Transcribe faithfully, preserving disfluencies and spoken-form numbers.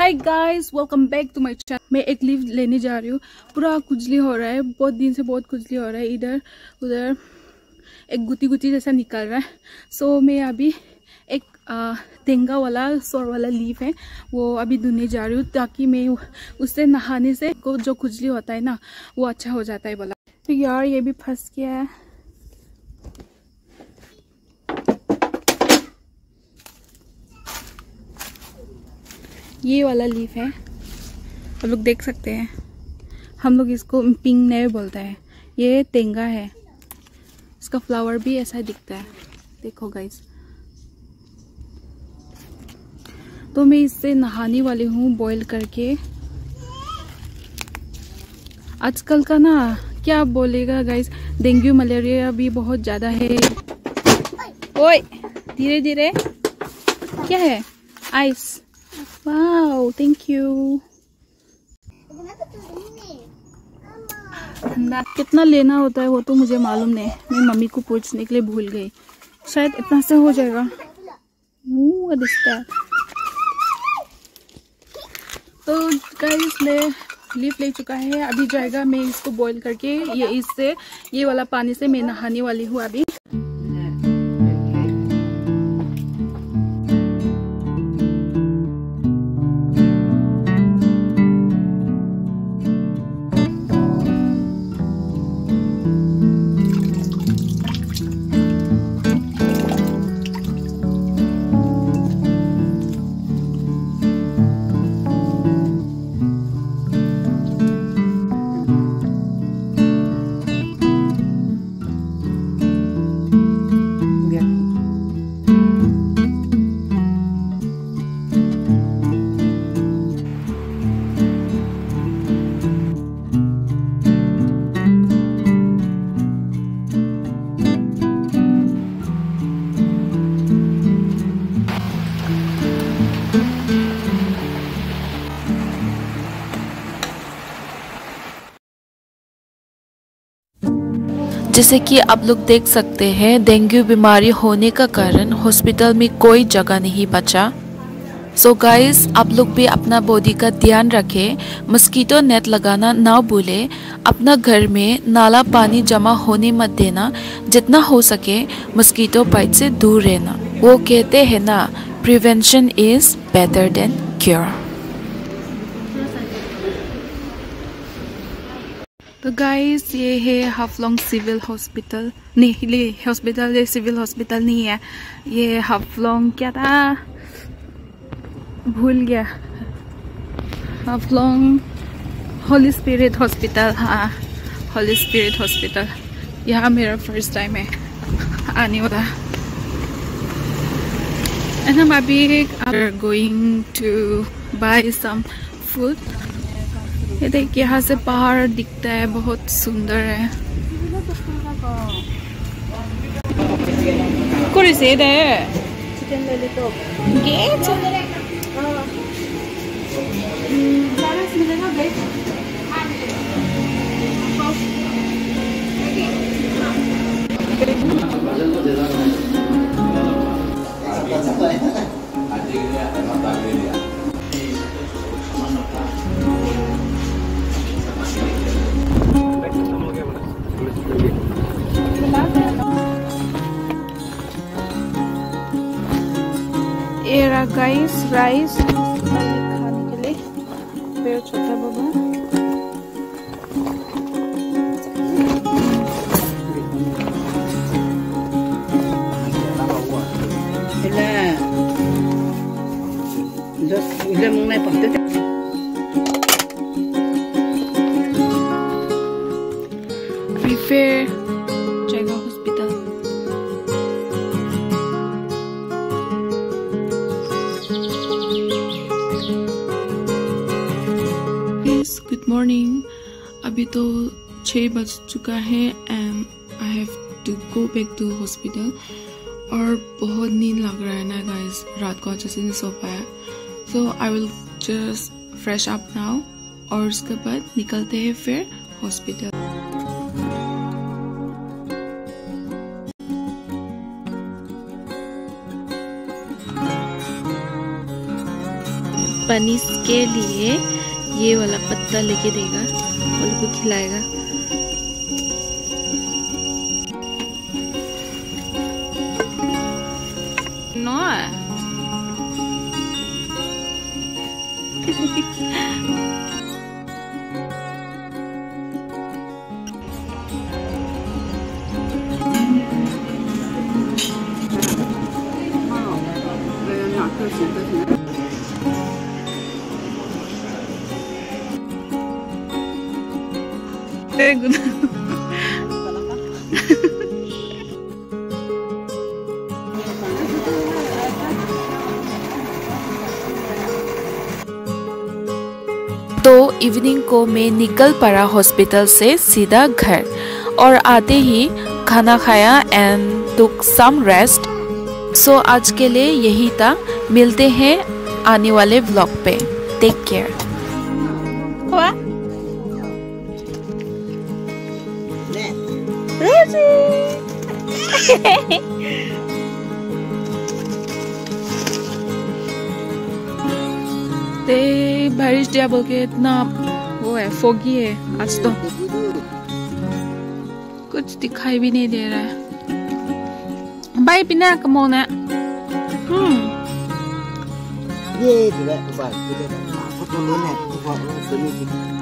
Hi guys, welcome back to my channel. मैं एक leave लेने जा रही हूँ। पूरा खुजली हो रहा है, बहुत दिन से बहुत खुजली हो रहा है। इधर उधर एक गुटी गुटी जैसा निकल रहा है। सो so, मैं अभी एक तेंगा वाला सौर वाला लीव है वो अभी धुलने जा रही हूँ, ताकि मैं उससे नहाने से को जो खुजली होता है ना वो अच्छा हो जाता है बोला। तो यार ये भी फंस गया है। ये वाला लीफ है, आप लोग देख सकते हैं। हम लोग इसको पिंक नेव बोलते हैं। ये तेंगा है, इसका फ्लावर भी ऐसा दिखता है, देखो गाइस। तो मैं इससे नहाने वाली हूँ बॉईल करके। आजकल का ना क्या बोलेगा गाइस, डेंगू मलेरिया भी बहुत ज़्यादा है। ओए धीरे धीरे, क्या है? आइस। Wow, thank you. कितना लेना होता है वो तो मुझे मालूम नहीं, मैं मम्मी को पूछने के लिए भूल गई। शायद इतना से हो जाएगा। तो गाइस मैं लीफ ले चुका है, अभी जाएगा। मैं इसको बॉईल करके ये इससे ये वाला पानी से मैं नहाने वाली हूँ अभी। जैसे कि आप लोग देख सकते हैं, डेंगू बीमारी होने का कारण हॉस्पिटल में कोई जगह नहीं बचा। सो so गाइस, आप लोग भी अपना बॉडी का ध्यान रखें, मस्कीटो नेट लगाना ना भूलें, अपना घर में नाला पानी जमा होने मत देना, जितना हो सके मस्कीटो बाइट से दूर रहना। वो कहते हैं ना, prevention is better than cure. तो गाइस ये है हाफलोंग सिविल हॉस्पिटल। नहीं, ये हॉस्पिटल ये सिविल हॉस्पिटल नहीं है। ये हाफलोंग क्या था, भूल गया। Haflong holy spirit hospital. हाँ, होली स्पिरिट हॉस्पिटल। यहाँ मेरा फर्स्ट टाइम है आने वाला। एंड हम अभी going to buy some food. ये देखिए, यहाँ से पहाड़ दिखता है, बहुत सुंदर है। कोई से दे गेट एरा गाइस राइस खाने के लिए पेड़ छोटा बाबा। प्रिफेयर जाएगा हॉस्पिटल। Good morning. अभी तो छः बज चुका है and I have to go back to hospital. और बहुत नींद लग रहा है ना गाइस, रात को अच्छे से नहीं सो पाया। So I will just fresh up now और उसके बाद निकलते हैं फिर हॉस्पिटल। बनीस के लिए ये वाला पत्ता लेके देगा और उनको खिलाएगा। No Very good. तो इवनिंग को मैं निकल पड़ा हॉस्पिटल से सीधा घर और आते ही खाना खाया एंड टुक सम रेस्ट। सो आज के लिए यही था, मिलते हैं आने वाले व्लॉग पे। Take care. ते बारिश दिया बोल के इतना वो है, फोगी है आज तो, कुछ दिखाई भी नहीं दे रहा है। बाई बिना कमोना। हम्म ये जो है बात, ये जो है, फोटो लेना है, फोटो लेना है।